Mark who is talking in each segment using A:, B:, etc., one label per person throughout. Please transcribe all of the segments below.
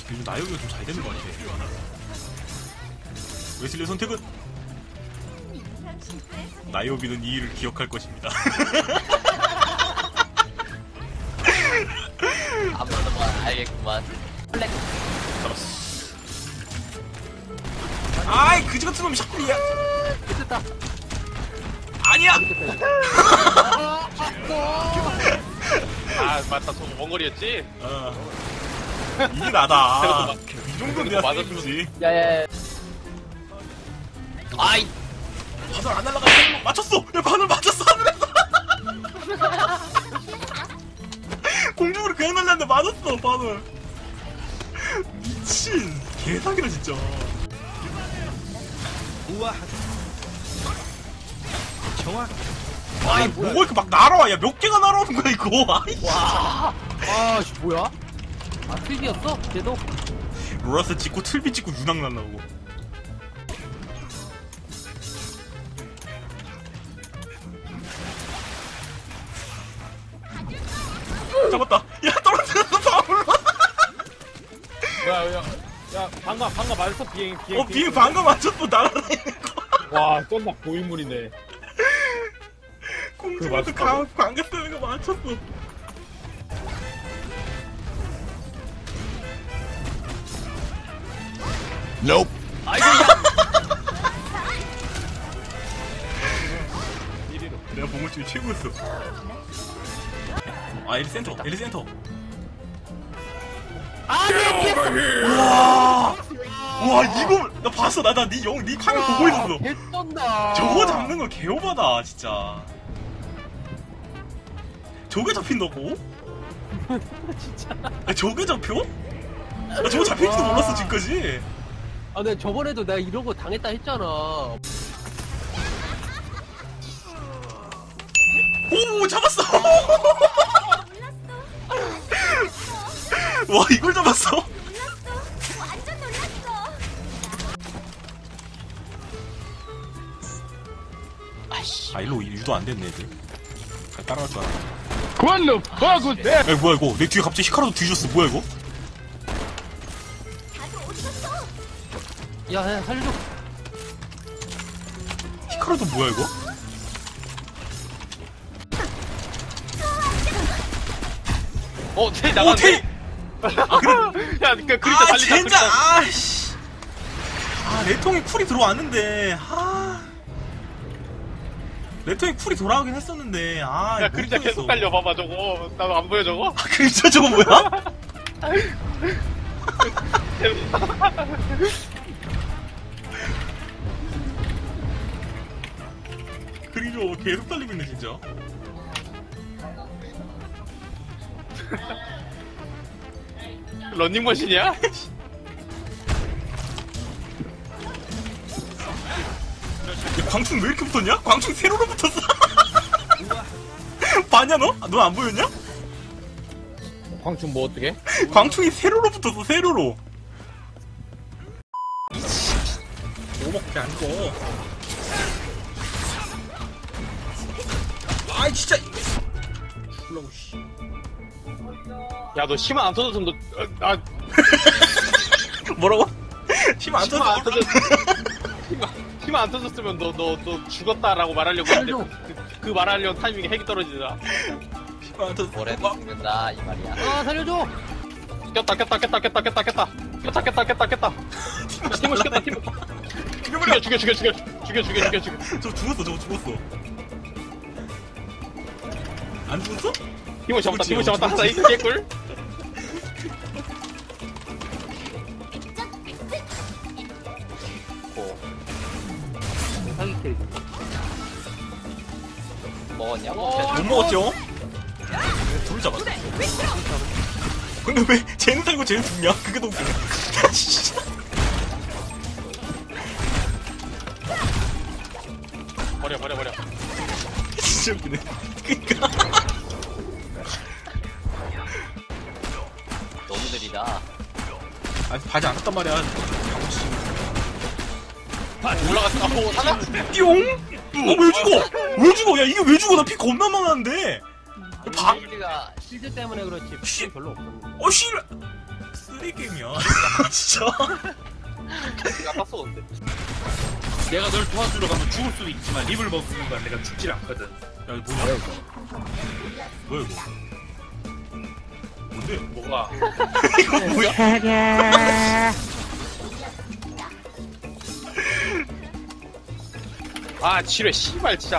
A: 요즘 나영이가 좀 잘 되는 것 같아. 웨슬리의 선택은 나이오비는 이 일을 기억할 것입니다.
B: 아무도만 알겠구만.
A: 잡았어. 아이 그지 같은 놈이 자꾸 이야.
C: 됐다.
A: 아니야.
D: 아 맞다, 저거 원거리였지?
A: 이게 나다.
D: 그래도
A: 이 정도는 내가
D: 맞아,
A: 맞았지.
B: 야야야. 아이.
A: 바늘 안 날라가. 맞췄어. 야 바늘 맞췄어. 하늘에서. 공중으로 그냥 날렸는데 맞았어 바늘. 미친 개사기다 진짜. 우와. 정확. 아니 뭐가 이렇게 막 날아와. 야 몇 개가 날아오는 거야 이거. 아이씨.
C: 와. 아씨 뭐야? 아 틀비였어? 걔도?
A: 로라스 찍고 틀비 찍고 유낙 날라오고. 잡았다. 야 떨어뜨렸어 바울로.
D: 야 방금 맞았어. 비행
A: 비행 방금 맞췄어 날아다니는 거.
D: 와 쩐다, 고인물이네.
A: 공중에서
D: 맞았다고?
A: 광각 뜨는 거 맞췄어.
B: Nope. 아이고.
A: 내가 본 것 중에 최고였어. 아 엘리 센터. 엘리 센터. 와 이거 나 봤어. 네 카메라 보고 있었어.
C: 개쩐다.
A: 저거 잡는 거 개오바다 진짜. 저게 잡힌다고?
C: 진짜.
A: 야, 저게 잡혀? 나 저거 잡힐지도 몰랐어 지금까지.
C: 아 근데 저번에도 내가 이런 거 당했다 했잖아.
A: 오 잡았어. 와 이걸 잡았어?
E: 완전 놀랐어.
A: 아 일로 유도 안 됐네 애들. 따라갈 줄 알아.
D: What the fuck was that?
A: 야 뭐야 이거 내 뒤에 갑자기 히카루도 뒤졌어. 뭐야 이거?
E: 다들 어디 갔어?
C: 야 살려줘.
A: 히카루도 뭐야 이거?
D: 테이
A: 오
D: 나갔네.
A: 테이! 아 그래?
D: 야 그 그림자
A: 아
D: 달린다.
A: 젠장!
D: 그림자.
A: 아씨 아 레통에 쿨이 들어왔는데 레통에 쿨이 돌아오긴 했었는데
D: 야 그림자 계속 달려. 봐봐 저거. 나도 안 보여 저거?
A: 아 그림자 저거 뭐야? 그림자 계속 달리고 있네 진짜.
D: 런닝머신이야?
A: 야, 광충 왜 이렇게 붙었냐? 광충 세로로 붙었어. 봤냐 너? 너 안 보였냐?
D: 광충 뭐 어떻게?
A: 광충이 세로로 붙었어 세로로. 오먹게 안 거. 아이 진짜. 올라오 씨.
D: 야 너 힘 안 터졌으면 너
A: 뭐라고? 힘 안
D: 힘 안
A: 터져.
D: 힘 안 터졌으면 너 죽었다라고 말하려고 했는데 그 말하려는 타이밍에 핵이 떨어지더라.
A: 힘 안 터져.
B: 뭐래도 죽는다 이 말이야.
C: 아 살려줘.
D: 깼다. 팀을 시켰다. 팀을.
A: 죽여버려.
D: 죽여.
A: 저 죽었어. 저거 죽었어. 안 죽었어?
D: 팀을 잡았다.
A: 죽었지,
D: 하나 이
A: 죽었지.
D: 개꿀.
C: 사기 캐릭터.
B: 먹었냐고?
A: 못 먹었죠? 둘 잡았어. 근데 왜 쟤는 살고 쟤는 죽냐? 그게 더 웃기네.
D: 버려.
A: 진짜 웃기네. 그니까.
B: 너무 느리다.
A: 아직 바지 안 샀단 말이야.
D: 올라갔어. 하나?
A: 뿅! 왜 죽어? 왜 죽어? 야, 이게 왜 죽어? 나 피 겁나 많았는데. 방,
C: 실드 때문에 그렇지. 피 별로 없어.
A: 씨. 쓰레기 게임이야. 진짜.
D: 내가 땄어 근데.
C: 내가 널 도와주러 가면 죽을 수도 있지만 립을 먹는 순간 내가 죽질 않거든.
A: 야 이거 뭐냐? 뭐야 이거? 뭔데?
C: 뭐가?
A: 이거 뭐야?
D: 아 지뢰 씨발 진짜.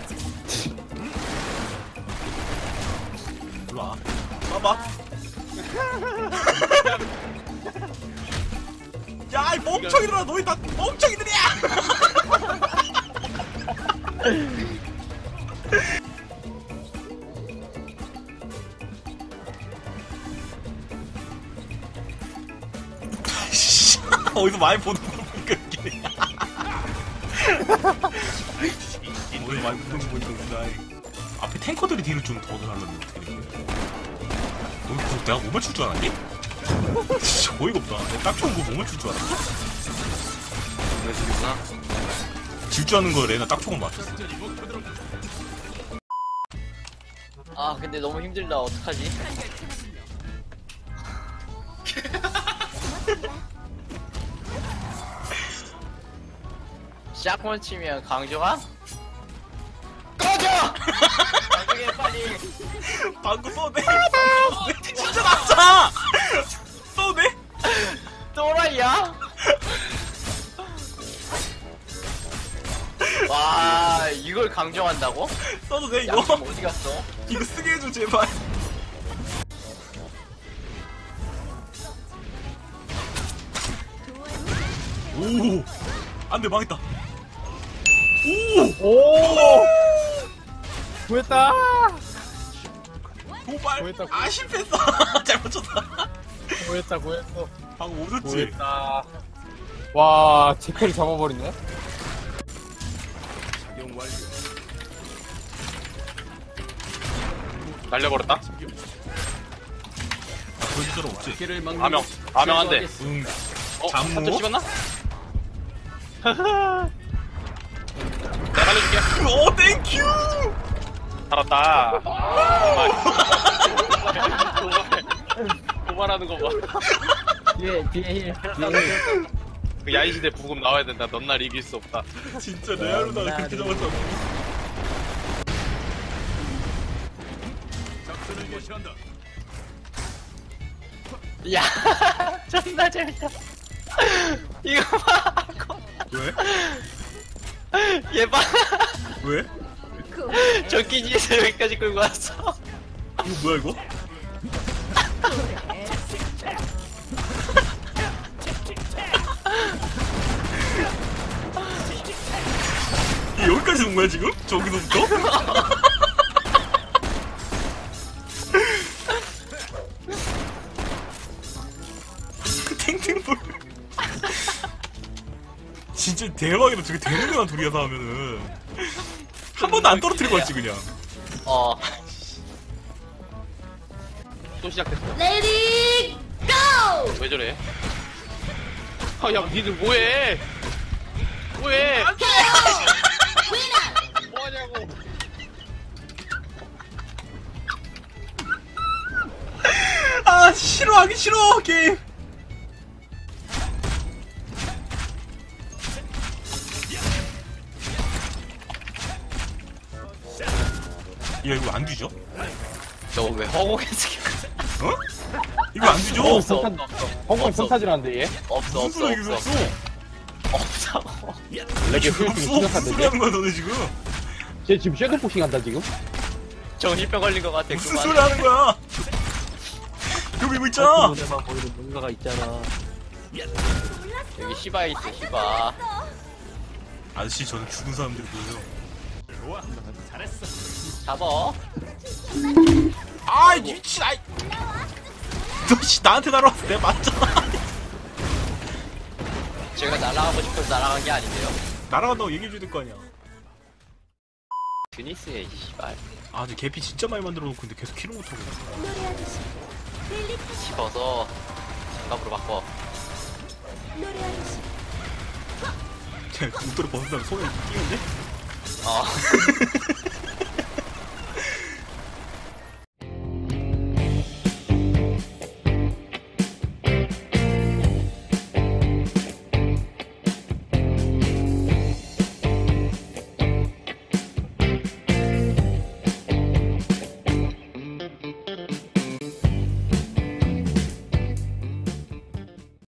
A: 일로 와. 봐봐. 야, 이 멍청이들아, 너희 다 멍청이들이야! 어디서 많이 보는 거 보니까 웃기네. 어디서 많이 보는 거 보니까 웃기네. 앞에 탱커들이 딜을 좀 더 달랐는데 어떻게 된 거야? 너 내가 못 맞출 줄 알았니? 진짜 어이가 없다. 내가 딱 좋은 거 못 맞출 줄 알았어.
D: 그랬구나.
A: 질주하는 거 레나 딱 좋은 거 맞췄어.
B: 아 근데 너무 힘들다. 어떡하지? 샷건 치면 강조가? 꺼져! 나중에 빨리.
A: 방구 쏘네. 방구 쏘네. 진짜 났잖아. 쏘네.
B: 또라이야? 와 이걸 강조한다고?
A: 써도 돼 이거?
B: 양심 어디 갔어?
A: 이거 쓰게 해줘 제발. 오. 안돼 망했다. 오.
C: 오! 구했다!
A: 도발.
C: 고했다,
A: 아 실패했어. 잘못 쳤다.
C: 구했다, 구했어.
A: 방금 오졌지.
C: 구했다. 와, 제크를 잡아버리네?
D: 날려버렸다.
A: 보여줄 사람 없지.
D: 아명한데.
A: 응.
D: 어?
A: 잠무?
D: 한쪽 찍었나? 내가 살려줄게.
A: 오 땡큐.
D: 살았다. 도발하는 거 봐.
B: 뒤에
D: 그 야인시대 부금 나와야 된다. 넌 날 이길 수 없다.
A: 진짜 레알로다가 그렇게 잡았어.
B: 야 존나 재밌다. 이거 봐.
A: 왜?
B: 얘 봐.
A: 왜?
B: 전기지에서 여기까지 끌고 왔어.
A: 이거 뭐야 이거? 이게 여기까지 온 거야 지금? 저기서부터? 탱탱볼. 진짜 대박이다. 저게 되는구나 둘이서 하면은. 한 번도 안 떨어뜨리고 왔지 그냥.
B: 어.
D: 또 시작됐어.
E: 레디 고!
D: 왜 저래? 아, 야, 니들 뭐해? 뭐해? 뭐하냐고?
A: 아 싫어하기 싫어 게임. 야 이거 안 뒤져?
B: 너 왜 허공에서
A: 어? 이거 안 뒤져?
B: 없어 없어
C: 홍콩
B: 없어.
C: 평타질하는데 얘?
B: 없어
A: 무슨
B: 없어
A: 소리야 이게
B: 없어
A: 없어?
B: 없어.
C: 레게
A: 없어
C: 힐링
A: 무슨
C: 시작한데
A: 소리 하는 거야 너네 지금?
C: 쟤 지금 섀도우폭싱 한다 지금?
B: 정신병 걸린 것 같아.
A: 무슨
B: 그만.
A: 소리 하는 거야? 여기 이거 있잖아.
F: 눈에만 보이는 뭔가가 있잖아.
B: 여기 시바 있어 시바.
A: 아저씨 저는 죽은 사람들이 보여요.
B: 잡어.
A: 아이 미친 아이. 너씨 나한테 날아왔어 내가 맞잖아.
B: 제가 날아가고 싶어서 날아간 게 아닌데요.
A: 날아간다고 얘기해줘야 될 거 아니야.
B: 드니스의 시발.
A: 아 근데 개피 진짜 많이 만들어 놓고 근데 계속 킬을 못하고 있어.
E: 노래하듯이 릴리
B: 집어서 장갑으로 바꿔.
E: 노래하듯이
A: 제가 웃돌이 벗은 다음에 손에 끼는데?
B: 어.